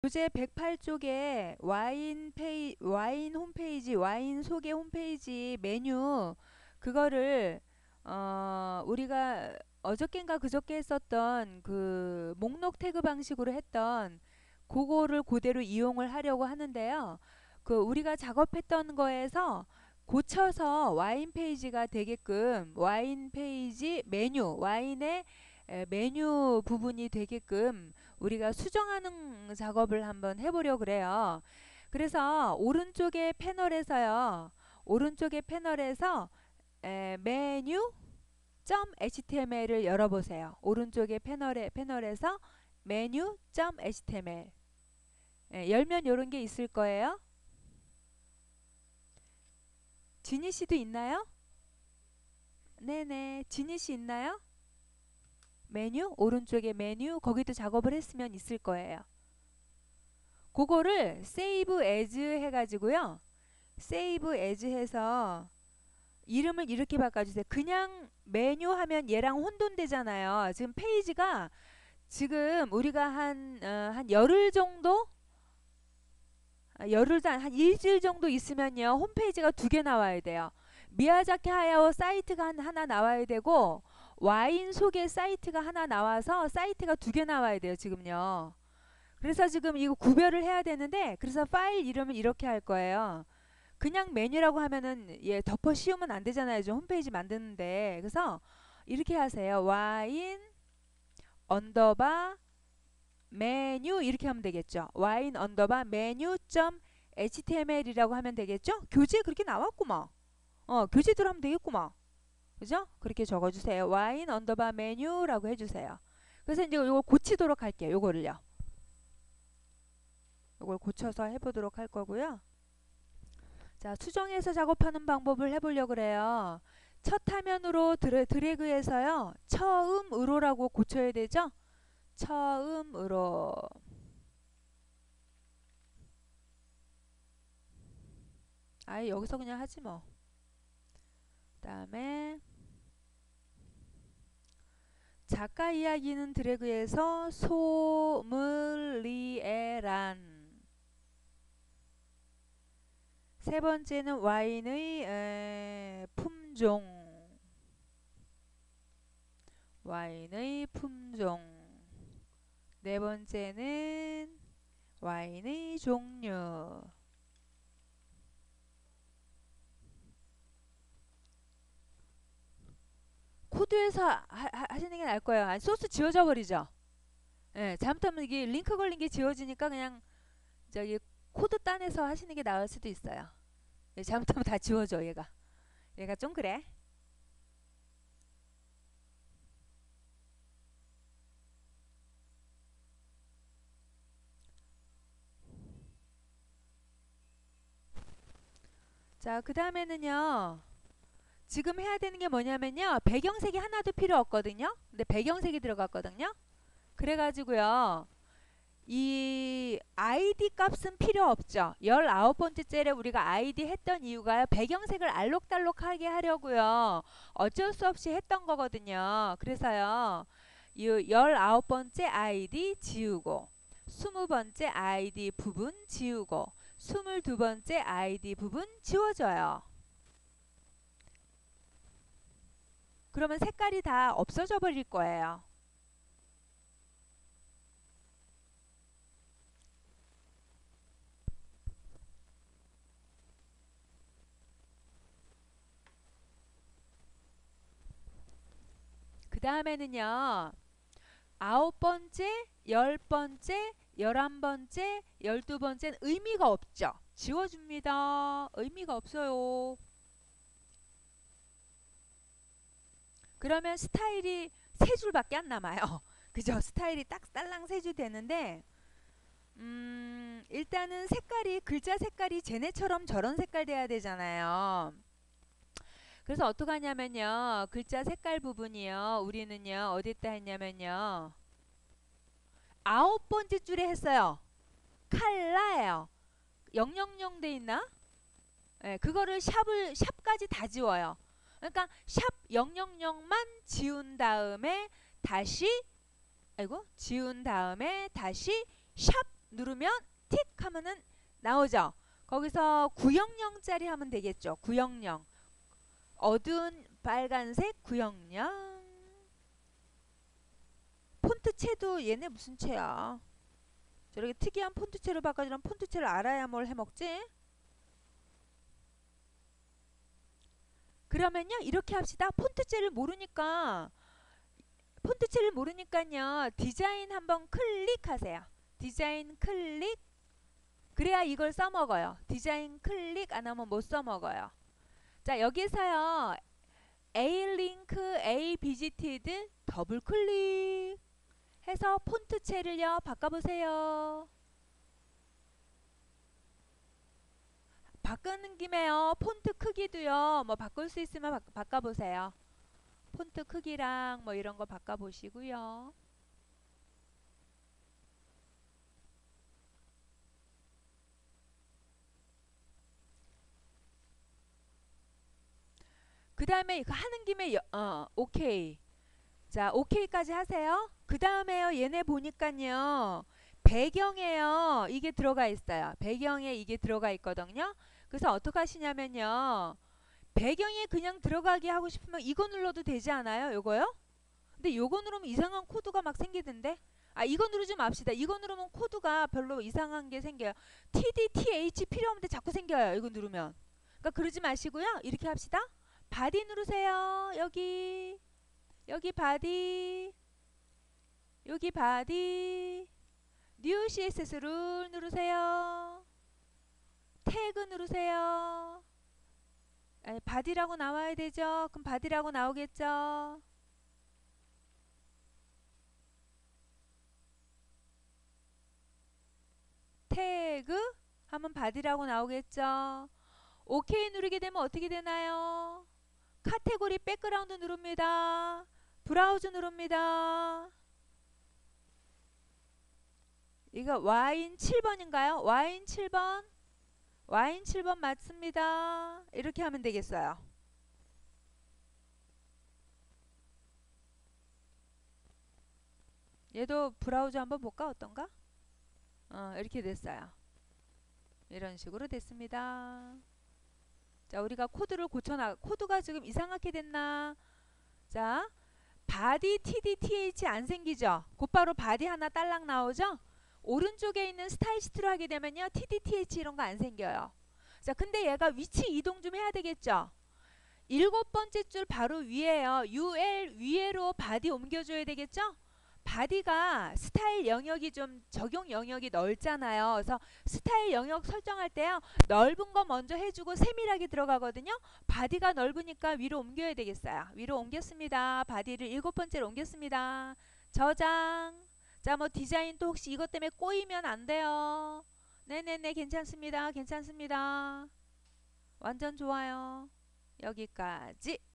교재 108쪽에 와인 홈페이지, 와인 소개 홈페이지 메뉴 그거를 우리가 어저께인가 그저께 했었던 그 목록 태그 방식으로 했던 그거를 그대로 이용을 하려고 하는데요. 그 우리가 작업했던 거에서 고쳐서 와인 페이지가 되게끔 와인 페이지 메뉴 와인의 메뉴 부분이 되게끔 우리가 수정하는 작업을 한번 해보려고 그래요. 그래서 오른쪽에 패널에서요. 오른쪽에 패널에서 메뉴 .html을 열어보세요. 오른쪽에 패널에서 메뉴 .html 열면 이런 게 있을 거예요. 지니 씨도 있나요? 네네. 지니 씨 있나요? 메뉴 오른쪽에 메뉴 거기도 작업을 했으면 있을 거예요. 그거를 save as 해가지고요. save as 해서 이름을 이렇게 바꿔주세요. 그냥 메뉴 하면 얘랑 혼돈되잖아요. 지금 페이지가 지금 우리가 한 열흘 정도? 열흘도 한 일주일 정도 있으면요. 홈페이지가 2개 나와야 돼요. 미야자키 하야오 사이트가 하나 나와야 되고 와인 소개 사이트가 하나 나와서 사이트가 2개 나와야 돼요. 지금요. 그래서 지금 이거 구별을 해야 되는데 그래서 파일 이름을 이렇게 할 거예요. 그냥 메뉴라고 하면은 덮어 씌우면 안 되잖아요. 좀 홈페이지 만드는데. 그래서 이렇게 하세요. 와인 언더바 메뉴 이렇게 하면 되겠죠. 와인 언더바 메뉴 점 html이라고 하면 되겠죠. 교재에 그렇게 나왔구만. 교재대로 하면 되겠구만. 그죠? 그렇게 적어주세요. 와인 언더바 메뉴라고 해주세요. 그래서 이제 이걸 고치도록 할게요. 요거를요. 요걸 고쳐서 해보도록 할 거고요. 자, 수정해서 작업하는 방법을 해보려고 그래요. 첫 화면으로 드래그해서요. 처음으로라고 고쳐야 되죠? 처음으로. 아예 여기서 그냥 하지 뭐. 그 다음에 작가 이야기는 드래그해서 소믈리에란. 세 번째는 와인의 품종. 와인의 품종. 네 번째는 와인의 종류. 코드에서 하시는 게 나을 거예요. 아니, 소스 지워져 버리죠. 예, 잘못하면 이게 링크 걸린 게 지워지니까 그냥 저기 코드 딴에서 하시는 게 나을 수도 있어요. 예, 잘못하면 다 지워져 얘가 좀 그래. 자, 그 다음에는요. 지금 해야 되는 게 뭐냐면요. 배경색이 하나도 필요 없거든요. 근데 배경색이 들어갔거든요. 그래가지고요. 이 ID 값은 필요 없죠. 19번째 째에 우리가 ID 했던 이유가 배경색을 알록달록하게 하려고요. 어쩔 수 없이 했던 거거든요. 그래서요. 이 19번째 ID 지우고 20번째 ID 부분 지우고 22번째 ID 부분 지워져요. 그러면 색깔이 다 없어져 버릴 거예요. 그 다음에는요. 9번째, 10번째, 11번째, 12번째는 의미가 없죠. 지워줍니다. 의미가 없어요. 그러면 스타일이 3줄밖에 안 남아요. 그죠? 스타일이 딱 딸랑 3줄 되는데 일단은 색깔이 글자 색깔이 쟤네처럼 저런 색깔 돼야 되잖아요. 그래서 어떻게 하냐면요. 글자 색깔 부분이요. 우리는요. 어디다 했냐면요. 9번째 줄에 했어요. 칼라예요. 000 돼 있나? 네, 그거를 샵까지 다 지워요. 그러니까 샵 000만 지운 다음에 다시 지운 다음에 다시 샵 누르면 틱 하면은 나오죠. 거기서 900짜리 하면 되겠죠. 900 어두운 빨간색 900. 폰트체도 얘네 무슨 체야. 저렇게 특이한 폰트체로 바꿔주면 폰트체를 알아야 뭘 해먹지. 그러면요 이렇게 합시다. 폰트체를 모르니까요 디자인 한번 클릭하세요. 디자인 클릭. 그래야 이걸 써먹어요. 디자인 클릭 안 하면 못 써먹어요. 자 여기서요 A 링크 A 비지티드 더블 클릭 해서 폰트체를요 바꿔보세요. 바꾸는 김에요 폰트 크기도요 뭐 바꿀 수 있으면 바꿔보세요. 폰트 크기랑 뭐 이런 거 바꿔보시고요. 그 다음에 이거 하는 김에 오케이. 자 오케이까지 하세요. 그 다음에요 얘네 보니까요 배경에요 이게 들어가 있어요. 배경에 이게 들어가 있거든요. 그래서 어떻게 하시냐면요 배경에 그냥 들어가게 하고 싶으면 이거 눌러도 되지 않아요? 요거요? 근데 요거 누르면 이상한 코드가 막 생기던데. 아 이거 누르지 맙시다. 이거 누르면 코드가 별로 이상한 게 생겨요. TDTH 필요 없는데 자꾸 생겨요. 이거 누르면. 그러니까 그러지 마시고요. 이렇게 합시다. 바디 누르세요. 여기 바디, 여기 바디, 뉴 CSS 룰 누르세요. 태그 누르세요. 아니, 바디라고 나와야 되죠. 그럼 바디라고 나오겠죠. 태그 하면 바디라고 나오겠죠. 오케이 누르게 되면 어떻게 되나요? 카테고리 백그라운드 누릅니다. 브라우저 누릅니다. 이거 와인 7번인가요? 와인 7번? 와인 7번 맞습니다. 이렇게 하면 되겠어요. 얘도 브라우저 한번 볼까? 어떤가? 이렇게 됐어요. 이런 식으로 됐습니다. 자, 우리가 코드를 코드가 지금 이상하게 됐나? 자, 바디 TDTH 안 생기죠? 곧바로 바디 하나 딸랑 나오죠? 오른쪽에 있는 스타일 시트로 하게 되면요 TDTH 이런 거 안 생겨요. 자 근데 얘가 위치 이동 좀 해야 되겠죠? 7번째 줄 바로 위에요. UL 위에로 바디 옮겨줘야 되겠죠? 바디가 스타일 영역이 좀 적용 영역이 넓잖아요. 그래서 스타일 영역 설정할 때요 넓은 거 먼저 해주고 세밀하게 들어가거든요. 바디가 넓으니까 위로 옮겨야 되겠어요. 위로 옮겼습니다. 바디를 7번째로 옮겼습니다. 저장. 자 뭐 디자인 또 혹시 이것 때문에 꼬이면 안 돼요. 네네네 괜찮습니다. 괜찮습니다. 완전 좋아요. 여기까지.